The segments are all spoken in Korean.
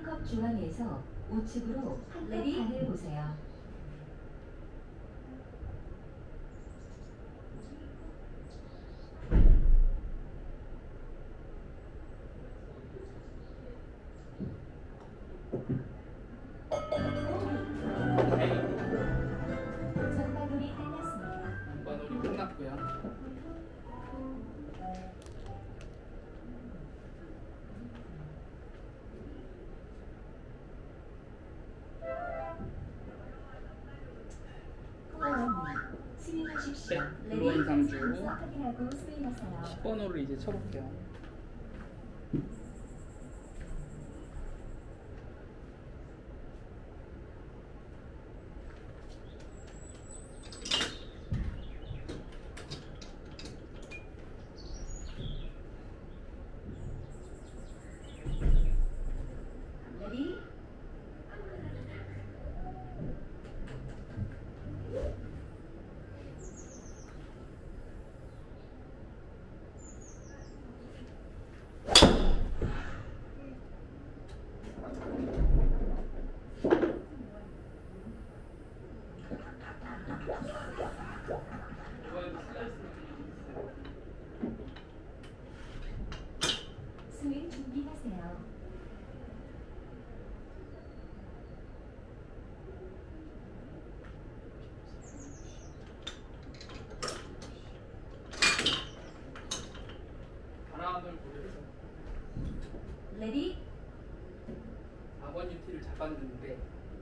풀컵 중앙에서 우측으로 레디 보세요. 전반놀이 끝났습니다. 전반놀이 끝났고요. 스윙하십시오. 네, 블루원 상주 확인하고 스윙하세요. 10번 홀을 이제 쳐볼게요. 레디 스윙 준비하세요. 바람을 보려서 레디 4번 유티를 잡았는데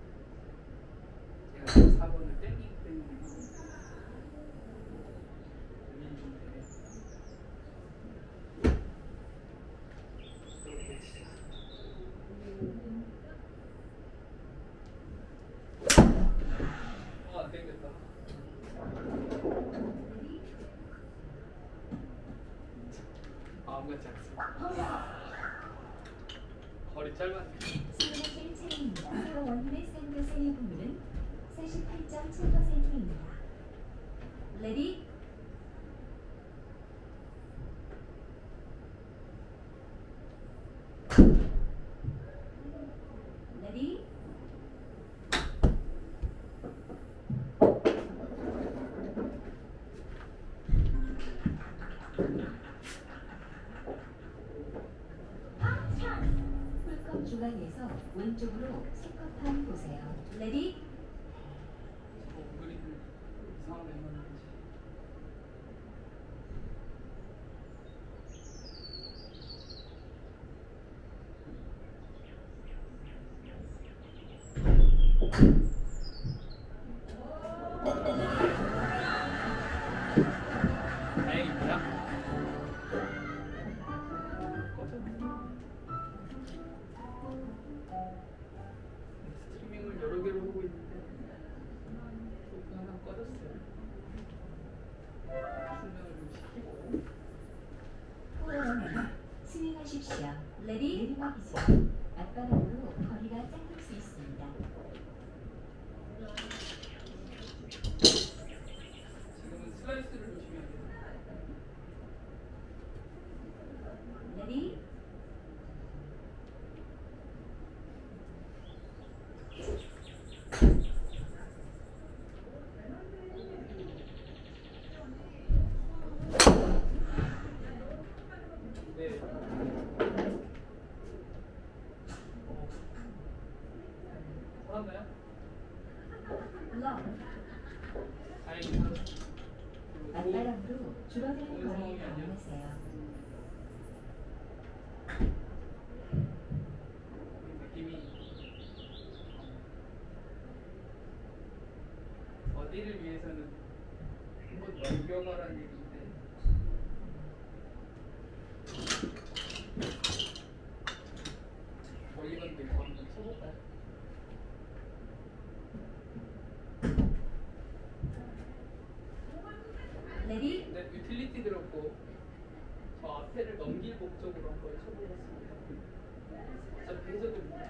제가 4번을 땡기기 때문에 고민 좀 되네. 그렇게 치자. 안 땡겼다. 마음 같지 않습니다. 거리 짧았네. 스윙하실 차례입니다. 새로 원인의 샌드세의 분율은 48.7%입니다. 레디 레디 풀컵 중앙에서 왼쪽으로 세컵판 보세요. 레디 그림을 이상하게 해놨는지. 다행입니다. 스트리밍을 여러 개로 하고 있는데 소프 하나 꺼졌어요. 충전을 좀 시키고. 스윙하십시오. 레디 내리막이죠. 앞바람으로 거리가 짧을 수 있습니다. 지금은 슬라이스를 조심해야 돼요. 레디 네. 살았나요? 러 다행입니다. 앞바람으로 줄어드는 거리에 감안하세요. 느낌이 어디를 위해서는 한번 넘겨가라는 얘기인데 저희 건데 이거 한번 쳐볼까요? 레디 네, 유틸리티 들었고 저 앞에를 넘길 목적으로 한번 쳐보겠습니다. 어차피 해저드입니다.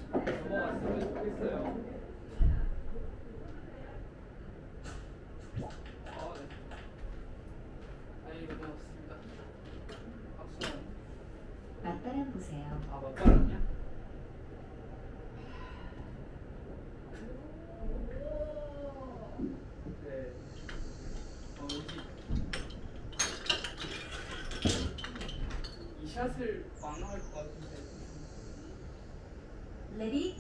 넘어갔으면 좋겠어요. 샷을 망할 것 같은데. 레디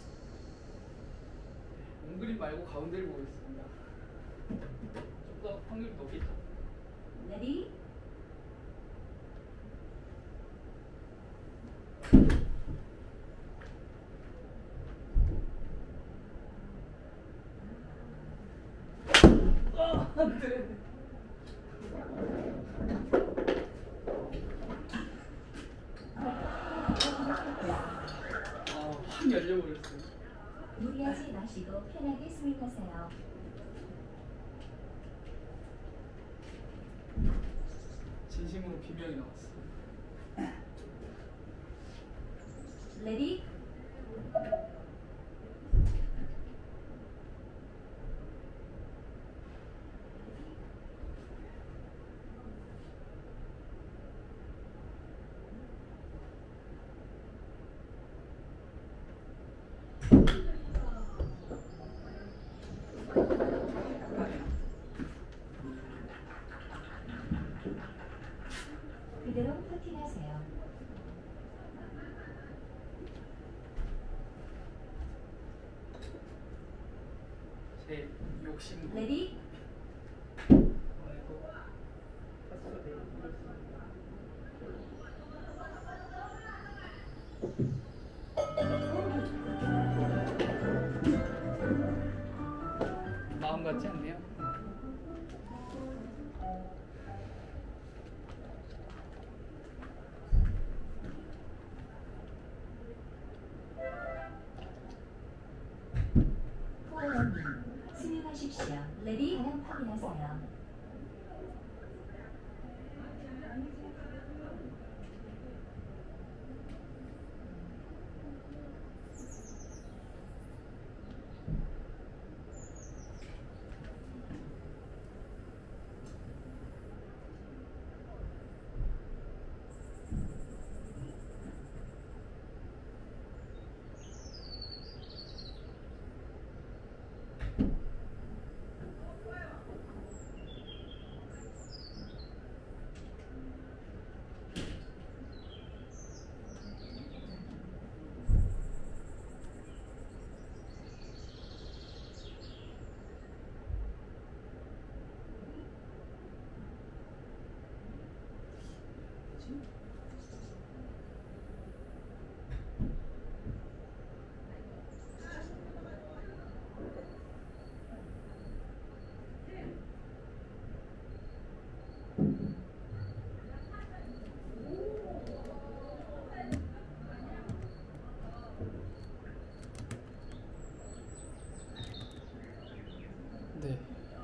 옹그린 말고 가운데를 보겠습니다. 좀 더 확률이 높겠죠. 레디 안 돼. 확 열려버렸어요. 무리하지 마시고 편하게 스윙하세요. 진심으로 비명이 나왔어. 레디 그대로 퍼팅하세요. 제 욕심. 레디 마음 같지 않네요. 포원님 스윙하십시오. 레디 그냥 확인하세요. 네.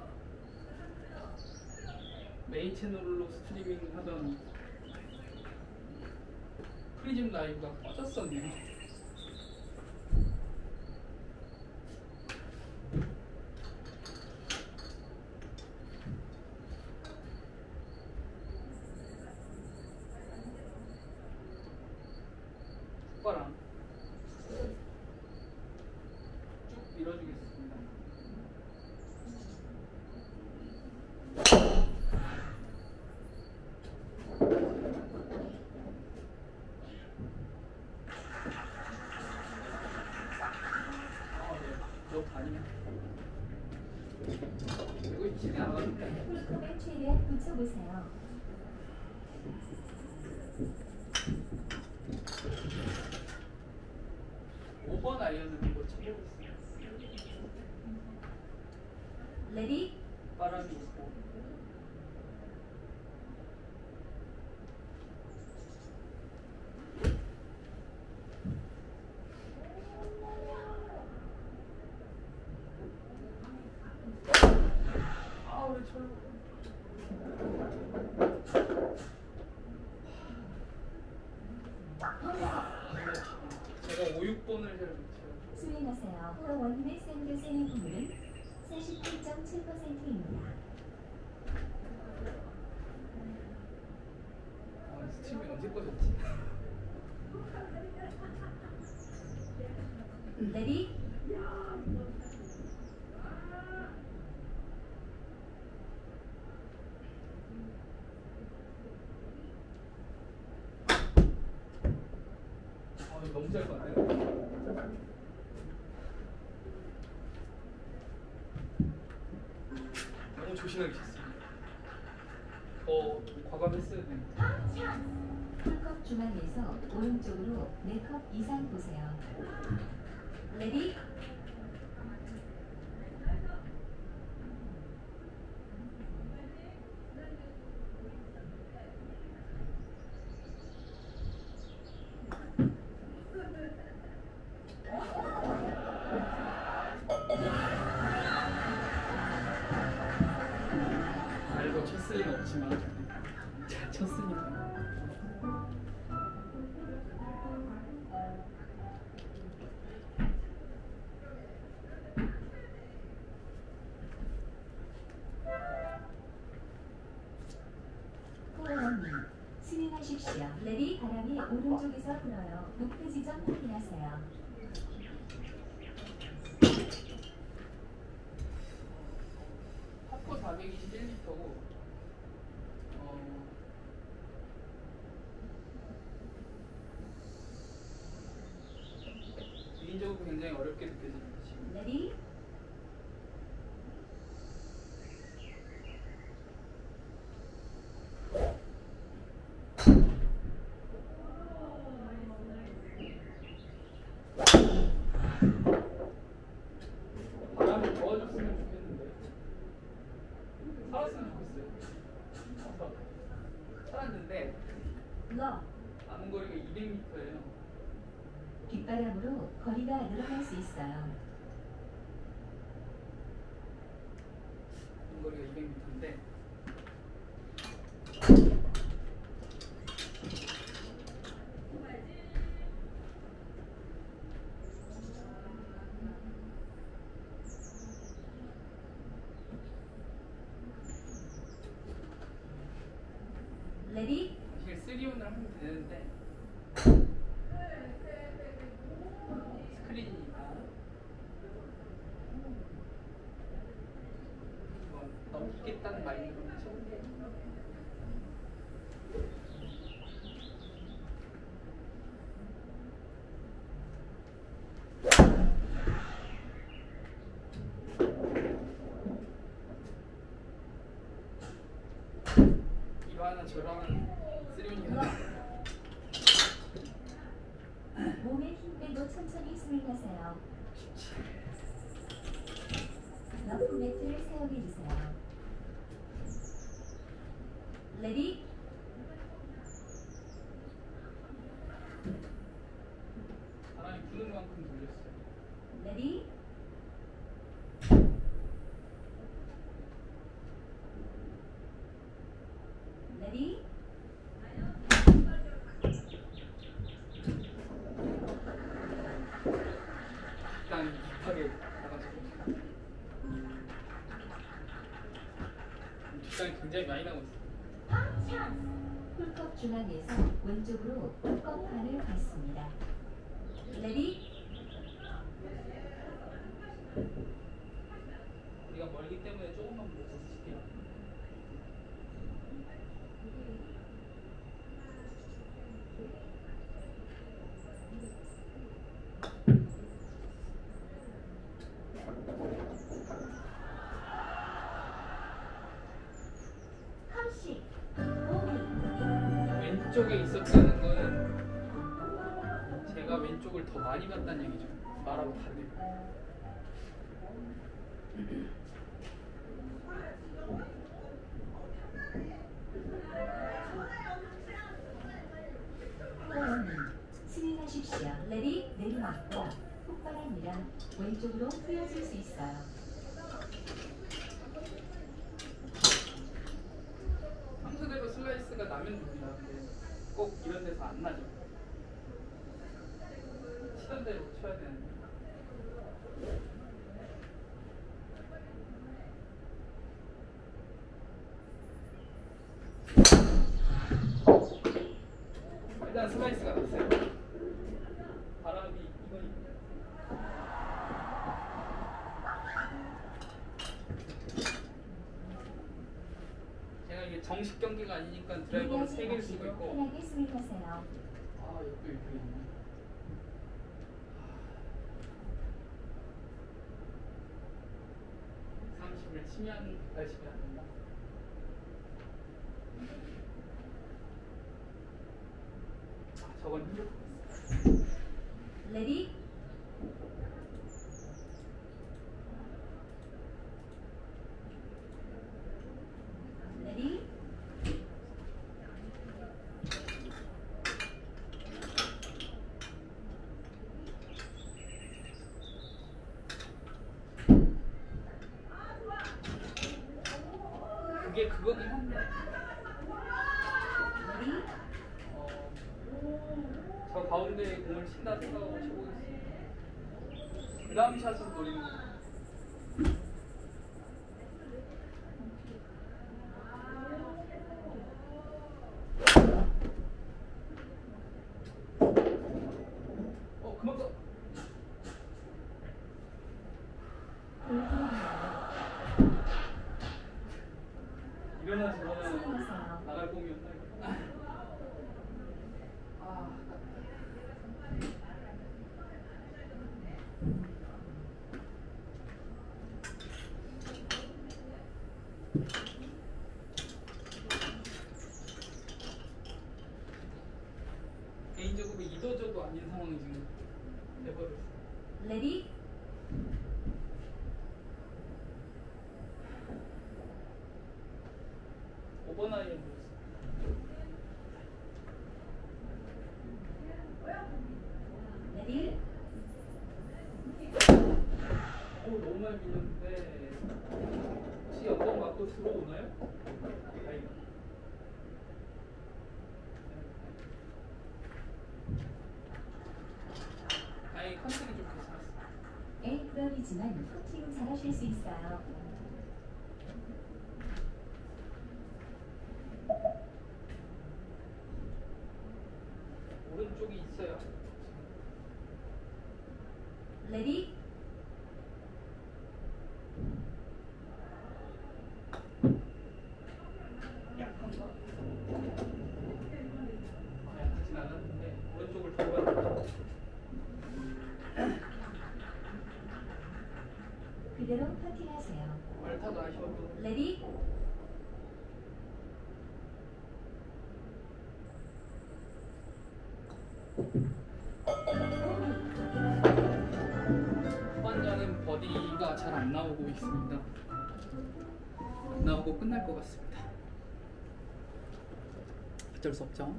메인 채널로 스트리밍 하던 프리즘 라이브가 꺼졌었네요. 숟가락 쭉 밀어주겠습니다. 너 아니야? 이거 집에 안 가는데. 홀컵에 최대한 붙여보세요. 5번 아이언을 이거 쳐보겠습니다. 레디 바람이 있고. 아, 왜 철로. 제가 5, 6번을 잘 못쳐요. 스윙하세요. 원님의 샌드스윙 확률은 47.7%입니다. 스트리밍 언제 꺼졌지? 레디 너무 짧았네. 너무 조심하게 쳤어. 과감했어야 돼. 풀컵 중앙에서 오른쪽으로 4컵 이상 보세요. 레디? 알고 쳤을 리는 없지만 잘 쳤으니까. 코어원님, 스윙하십시오. 레디? 바람이 오른쪽에서 불어요. 목표 지점 확인하세요. 파포 421m고 개인적으로 굉장히 어렵게 느껴집니다. 지금. 레디? 바람이 도와줬으면 좋겠는데 살았으면 좋겠어요. 살았는데 러. 남은 거리가 200m예요. 뒷바람으로 거리가 늘어날 수 있어요. 남은 거리가 200m인데 레디? 사실 3온을 하면 되는데 스크린이니까 넘기겠다는 마인드로 쳐볼게요. 이거 하나 저랑은 3온이야. 몸에 힘 빼고 천천히 스윙하세요. 러프 매트를 사용해주세요. 레디? 바람이 부는 만큼 돌렸어요. 레디? 레디? 일단 급하게 나가지고 뒷땅이 굉장히 많이 나고 있어요. 풀컵 중앙에서 왼쪽으로 컵판을 받습니다. 레디? 우리가 멀기 때문에 조금만 못 칠게요. 컵식 보기 왼쪽에 있었다는 거는 제가 왼쪽을 더 많이 봤다는 얘기죠. 말하고 다르네요. 코어원님, 스윙하십시오. 레디? 내리막과 훅바람이랑 왼쪽으로 휘어질 수 있어요. 평소대로 슬라이스가 나면 됩니다. 근데 꼭 이런 데서 안 나죠. 치던 대로 쳐야 되는데. 일단 슬라이스가 났어요. 바람이 이거니까. 제가 이게 정식 경기가 아니니까 드라이버를 3개를 쓰고 있고 편하게 스윙하세요. 아, 옆에 있네. 180을 치면 180이 안 된다. 아, 저건 힘들 것 같습니다. 레디 레디 그게 그거긴 한데 레디 저 가운데 공을 친다 생각하고 쳐보겠습니다. 그 다음 샷을 노리는 거예요. 그만 둬. 일어나 저러면 나갈 공이었다. 아, 개인적으로 이도저도 아닌 상황이 지금 돼버렸어. 레디 5번 아이언 레디 너무 많이 밀렸는데 혹시 어떤 맞고 들어오나요? 다행이다. 아니 컨택이 좀 괜찮았어. A프로이지만 코팅 잘하실 수 있어요. 오른쪽이 있어요. 레디 약한가? 약하진 않았는데 오른쪽을 돌아가니까 그대로 퍼팅하세요. 말타도 아쉬웠고 레디 후반전은 버디가 잘 안 나오고 있습니다. 안 나오고 끝날 것 같습니다. 어쩔 수 없죠.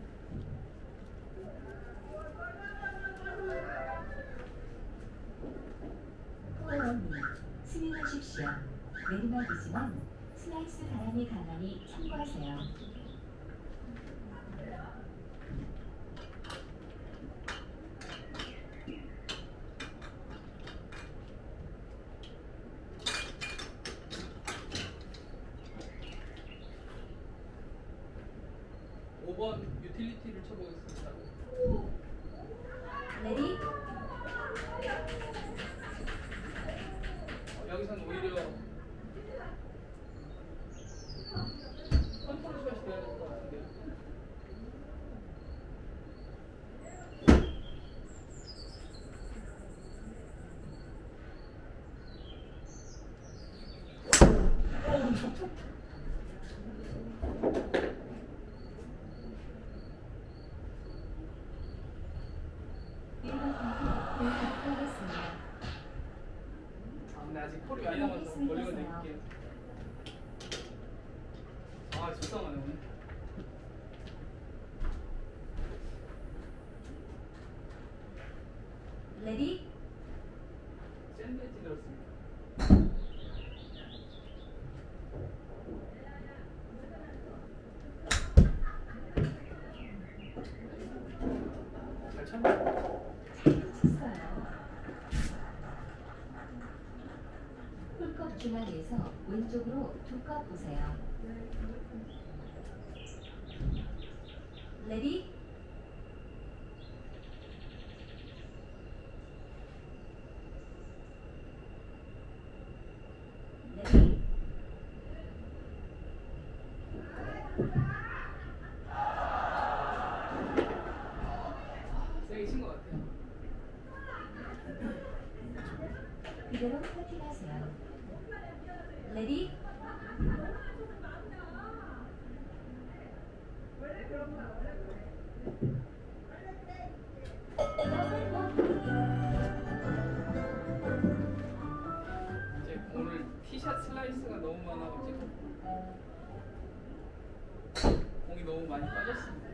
호원님 스윙하십시오. 내리막이지만 슬라이스 바람이 강하니 참고하세요. 5번 유틸리티를 쳐보겠습니다. 레디 여기서는 오히려 컨트롤 샷이 돼야 될 것 같은데요. 근데 아직 콜이 많이 남아서 멀리가 내릴게요. 아, 속상하네 오늘. 레디 샌드위치 들었습니다. 잘 쳤네. 쳤어요. 홀컵 중앙에서 왼쪽으로 두 컵 보세요. 레디 레디 세게 친 것 같아요. 그대로 퍼팅하세요. 레디 이제 오늘 티샷 슬라이스가 너무 많아가지고 공이 너무 많이 빠졌습니다.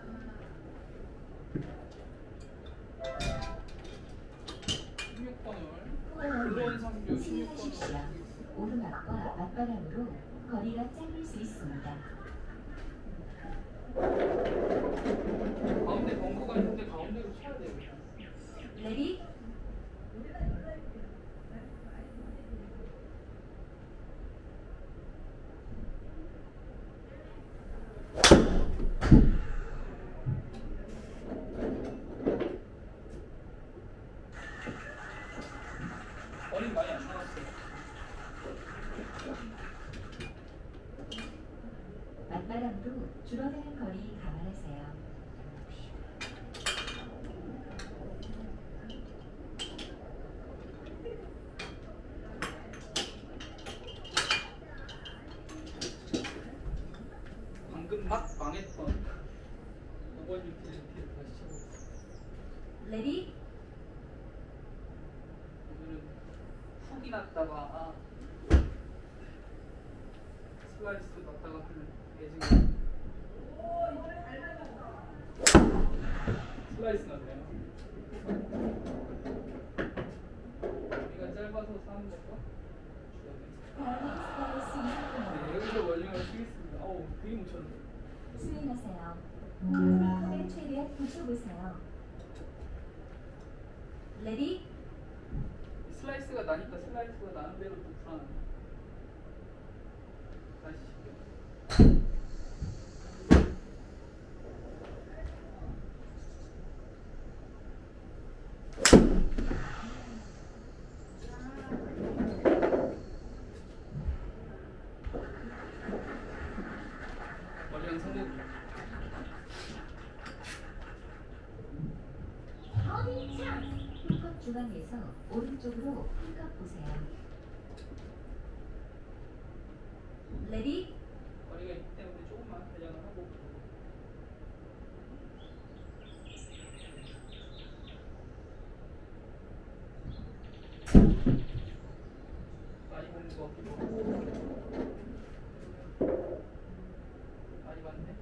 16번을 들어온 상주 16번을 스윙하십시오. 오르막과 맞바람으로 거리가 짧을 수 있습니다. 가운데 벙커가 있는데 가운데로 쳐야 돼요. 레디 거리 많이 안 나왔어요. 맞바람으로 줄어드는 거리 감안하세요. 방금 막 망했던 5번 유틸리티를 다시 쳐보겠습니다. 레디 오늘은 훅이 났다가 슬라이스 났다가 하는 예증. 슬라이스 났네요. 우리가 짧아서 사는 건가? 스타일스 네, 여기서 원링을 치겠습니다. 어우, 되게 못 쳤네. 스윙하세요. 컵에 최대한 붙여보세요. 레디 슬라이스가 나니까 슬라이스가 나는 대로 또 불안하네. 다시 칠게요. 원리는 성공. 컵 중앙에서 오른쪽으로 컵 보세요. 레디 거리가 있기 때문에 조금만 대장을 하고. 많이 보는 것 같기도 하고. 많이 봤네.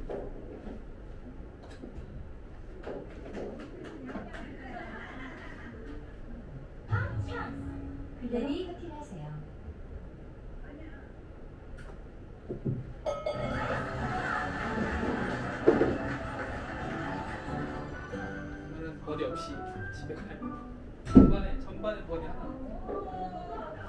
레디 커팅하세요. 오늘은 버디 없이 집에 가요. 전반에 버디 하나.